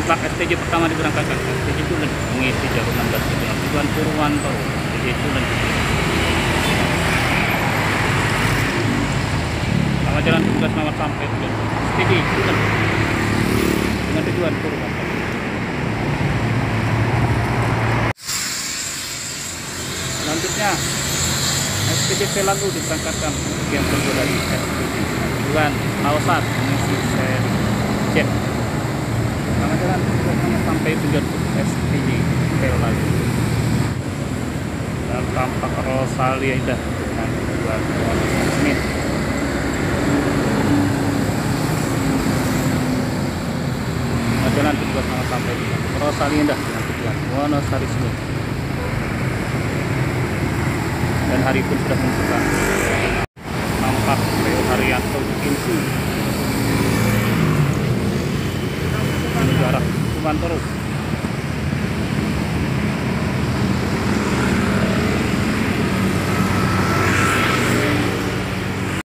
Truk STJ pertama diberangkatkan. STJ Tulen mengisi jalur 16 dengan tujuan Purwantoro. STJ Tulen. Selamat jalan tugas selamat sampai tujuan. STJ Tulen dengan tujuan Purwantoro. Selanjutnya SPDP lalu diberangkatkan yang kedua dari SPD tujuan Laosat mengisi seri jet. Selamat jalan sampai tujuan SPD lalu. Dan tampak Rosalia Indah dengan tujuan Senin. Selamat jalan tujuan sampai Rosalia Indah dengan tujuan Wonosari Senin. Dan hari pun sudah menentukan nampak Leo Haryanto Kinsu menuju arah Purwantoro.